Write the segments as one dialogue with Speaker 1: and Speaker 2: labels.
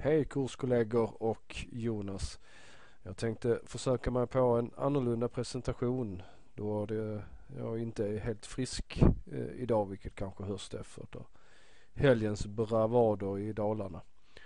Speaker 1: Hej kurskollegor och Jonas. Jag tänkte försöka mig på en annorlunda presentation då jag inte är helt frisk idag, vilket kanske hörs efter helgens bravader i Dalarna.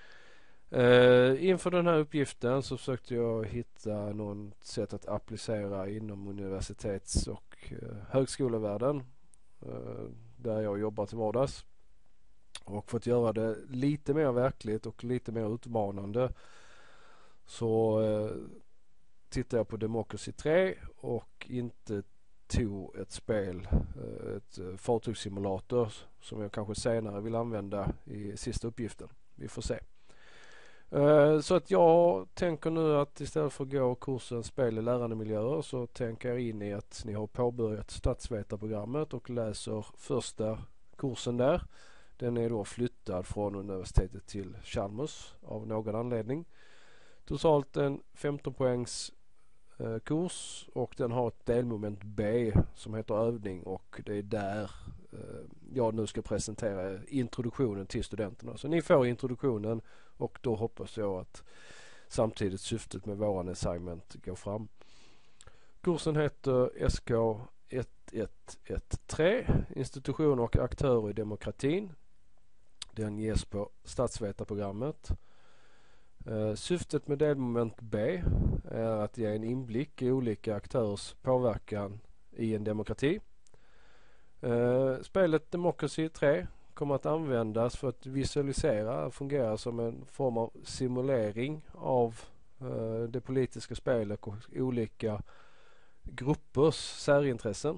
Speaker 1: Inför den här uppgiften så försökte jag hitta något sätt att applicera inom universitets- och högskolevärlden där jag jobbar till vardags. Och för att göra det lite mer verkligt och lite mer utmanande så tittade jag på Democracy 3 och inte tog ett spel, ett fartygssimulator som jag kanske senare vill använda i sista uppgiften. Vi får se. Så att jag tänker nu att istället för att gå kursen spel i lärandemiljöer så tänker jag in i att ni har påbörjat statsvetarprogrammet och läser första kursen där. Den är då flyttad från universitetet till Chalmers av någon anledning. Totalt en 15 poängs kurs och den har ett delmoment B som heter övning och det är där jag nu ska presentera introduktionen till studenterna. Så ni får introduktionen och då hoppas jag att samtidigt syftet med våran assignment går fram. Kursen heter SK 1113 institutioner och aktörer i demokratin. Den ges på statsvetarprogrammet. Syftet med delmoment B är att ge en inblick i olika aktörers påverkan i en demokrati. Spelet Democracy 3 kommer att användas för att visualisera och fungera som en form av simulering av det politiska spelet och olika gruppers särintressen.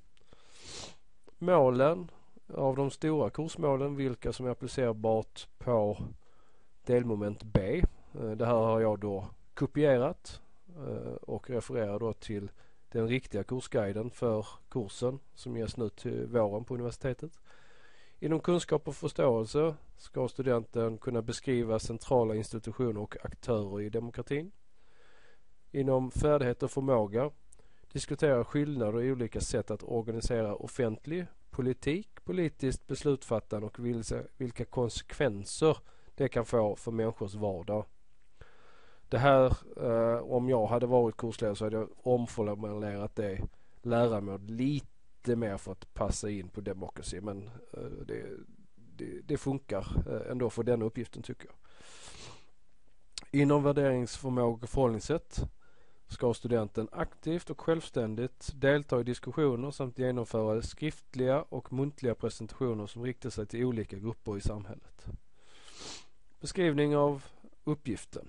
Speaker 1: Målen av de stora kursmålen, vilka som är applicerbart på delmoment B. Det här har jag då kopierat och refererar då till den riktiga kursguiden för kursen som ges nu till våren på universitetet. Inom kunskap och förståelse ska studenten kunna beskriva centrala institutioner och aktörer i demokratin. Inom färdighet och förmåga diskutera skillnader i olika sätt att organisera offentlig politik, politiskt beslutsfattande och vilka konsekvenser det kan få för människors vardag. Det här, om jag hade varit kursledare så hade jag omformulerat det lärarmål lite mer för att passa in på democracy, men det funkar ändå för den uppgiften tycker jag. Inom värderingsförmåga och förhållningssätt ska studenten aktivt och självständigt delta i diskussioner samt genomföra skriftliga och muntliga presentationer som riktar sig till olika grupper i samhället. Beskrivning av uppgiften.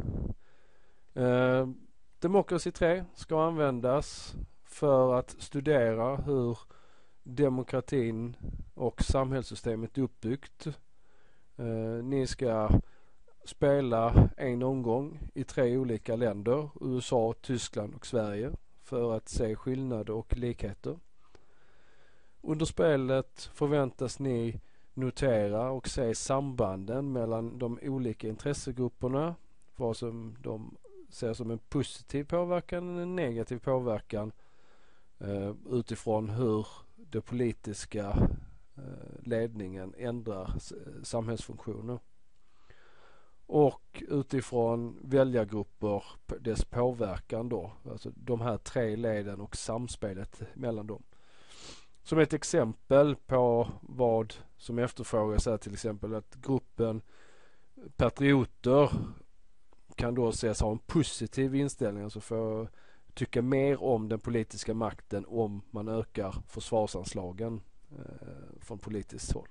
Speaker 1: Democracy 3 ska användas för att studera hur demokratin och samhällssystemet är uppbyggt. Ni ska spela en omgång i 3 olika länder, USA, Tyskland och Sverige, för att se skillnader och likheter. Under spelet förväntas ni notera och se sambanden mellan de olika intressegrupperna, vad som de ser som en positiv påverkan och en negativ påverkan utifrån hur den politiska ledningen ändrar samhällsfunktioner. Och utifrån väljargrupper dess påverkan då, alltså de här 3 leden och samspelet mellan dem. Som ett exempel på vad som efterfrågas är till exempel att gruppen patrioter kan då ses ha en positiv inställning, alltså för tycka mer om den politiska makten om man ökar försvarsanslagen från politiskt håll.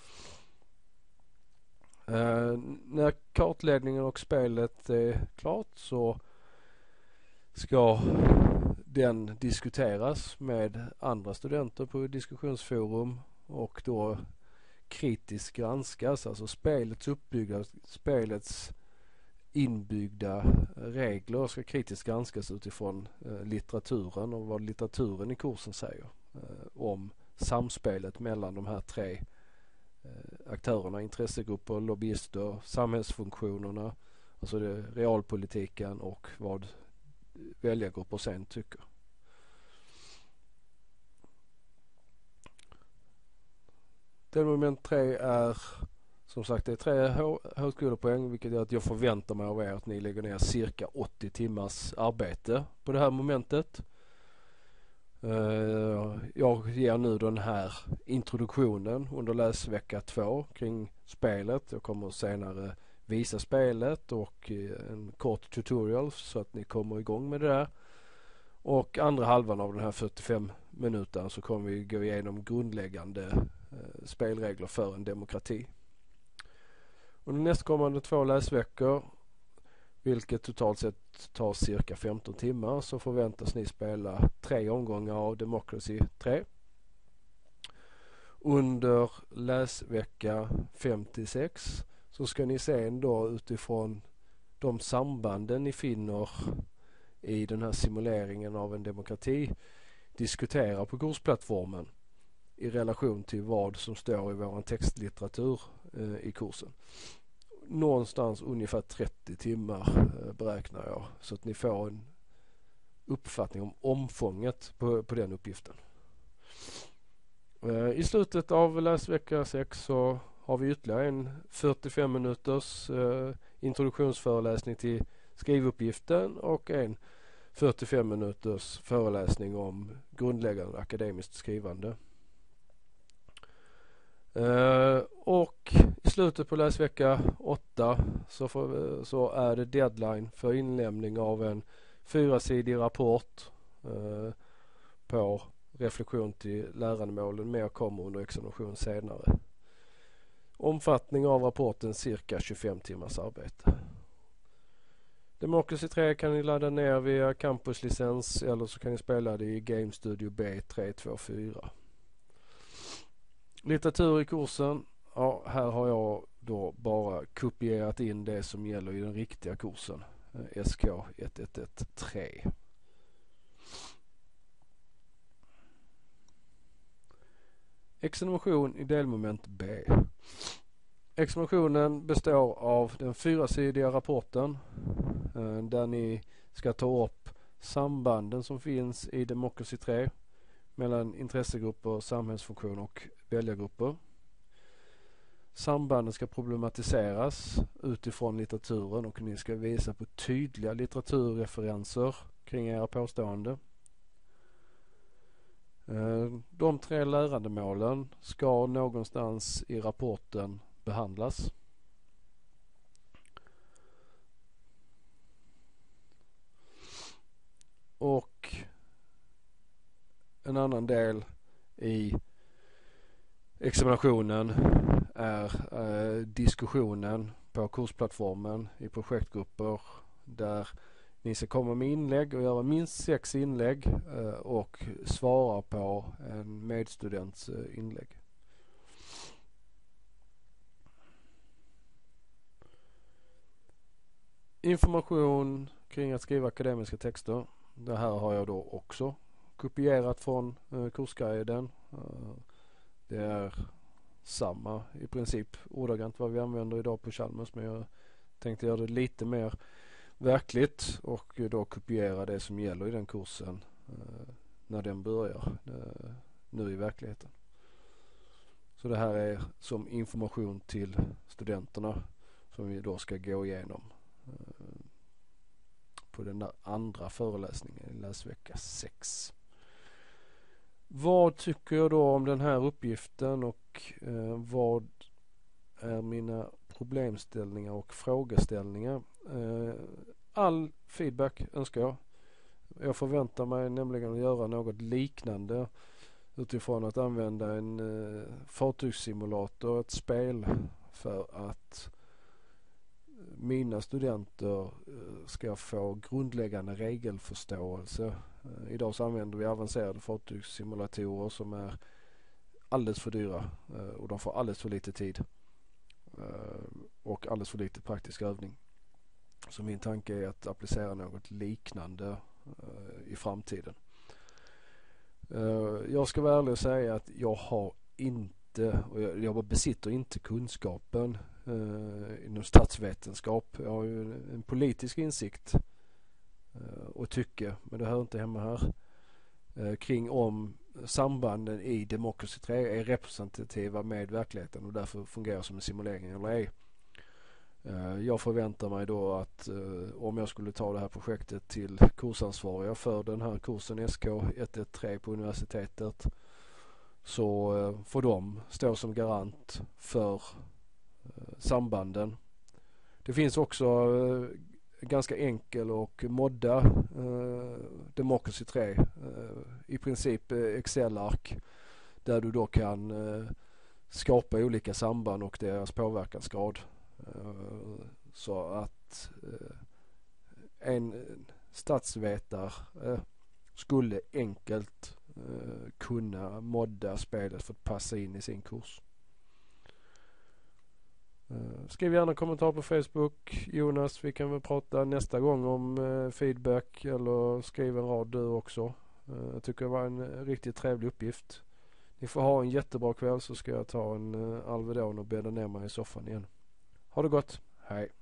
Speaker 1: När kartläggningen och spelet är klart så ska den diskuteras med andra studenter på diskussionsforum och då kritiskt granskas, alltså spelets uppbyggnad, spelets inbyggda regler ska kritiskt granskas utifrån litteraturen och vad litteraturen i kursen säger om samspelet mellan de här 3 aktörerna, intressegrupper, lobbyister, samhällsfunktionerna, alltså det realpolitiken och vad väljargrupper sen tycker. Delmoment 3 är Som sagt, det är 3 högskolepoäng, vilket gör att jag förväntar mig av er att ni lägger ner cirka 80 timmars arbete på det här momentet. Jag ger nu den här introduktionen under läsvecka 2 kring spelet. Jag kommer senare visa spelet och en kort tutorial så att ni kommer igång med det där. Och andra halvan av den här 45 minuter så kommer vi gå igenom grundläggande spelregler för en demokrati. Under nästkommande 2 läsveckor, vilket totalt sett tar cirka 15 timmar, så förväntas ni spela 3 omgångar av Democracy 3. Under läsvecka 56 så ska ni sen då utifrån de sambanden ni finner i den här simuleringen av en demokrati diskutera på kursplattformen i relation till vad som står i vår textlitteratur i kursen. Någonstans ungefär 30 timmar beräknar jag, så att ni får en uppfattning om omfånget på den uppgiften. I slutet av läsvecka 6 så har vi ytterligare en 45 minuters introduktionsföreläsning till skrivuppgiften och en 45 minuters föreläsning om grundläggande akademiskt skrivande. Och i slutet på läsvecka 8 så är det deadline för inlämning av en 4-sidig rapport på reflektion till lärandemålen. Mer kommer under examination senare. Omfattning av rapporten cirka 25 timmars arbete. Democracy 3 kan ni ladda ner via campuslicens eller så kan ni spela det i Game Studio B324. Litteratur i kursen. Ja, här har jag då bara kopierat in det som gäller i den riktiga kursen. SK 1113. Examination i delmoment B. Examinationen består av den 4-sidiga rapporten där ni ska ta upp sambanden som finns i Democracy 3 mellan intressegrupper, samhällsfunktioner och väljargrupper. Sambanden ska problematiseras utifrån litteraturen och ni ska visa på tydliga litteraturreferenser kring era påståenden. De 3 lärandemålen ska någonstans i rapporten behandlas. Och en annan del i examinationen är diskussionen på kursplattformen i projektgrupper där ni ska komma med inlägg och göra minst 6 inlägg och svara på en medstudents inlägg. Information kring att skriva akademiska texter. Det här har jag då också kopierat från kursguiden. Det är samma i princip ordagrant vad vi använder idag på Chalmers, men jag tänkte göra det lite mer verkligt och då kopiera det som gäller i den kursen när den börjar nu i verkligheten. Så det här är som information till studenterna som vi då ska gå igenom på den där andra föreläsningen i läsvecka 6. Vad tycker jag då om den här uppgiften och vad är mina problemställningar och frågeställningar? All feedback önskar jag. Jag förväntar mig nämligen att göra något liknande utifrån att använda en fartygssimulator, ett spel, för att mina studenter ska få grundläggande regelförståelse. Idag så använder vi avancerade fartygssimulatorer som är alldeles för dyra och de får alldeles för lite tid och alldeles för lite praktisk övning. Så min tanke är att applicera något liknande i framtiden. Jag ska vara ärlig och säga att jag har inte, och jag besitter inte kunskapen inom statsvetenskap. Jag har ju en politisk insikt och tycke, men det hör inte hemma här, kring om sambanden i Democracy 3 är representativa med verkligheten och därför fungerar som en simulering eller ej. Jag förväntar mig då att om jag skulle ta det här projektet till kursansvariga för den här kursen SK113 på universitetet, så får de stå som garant för sambanden. Det finns också ganska enkel och modda Democracy 3, i princip Excel-ark, där du då kan skapa olika samband och deras påverkansgrad. Så att en statsvetare skulle enkelt kunna modda spelet för att passa in i sin kurs. Skriv gärna kommentar på Facebook. Jonas, vi kan väl prata nästa gång om feedback, eller skriv en rad du också. Jag tycker det var en riktigt trevlig uppgift. Ni får ha en jättebra kväll, så ska jag ta en Alvedon och bädda ner mig i soffan igen. Ha det gott. Hej.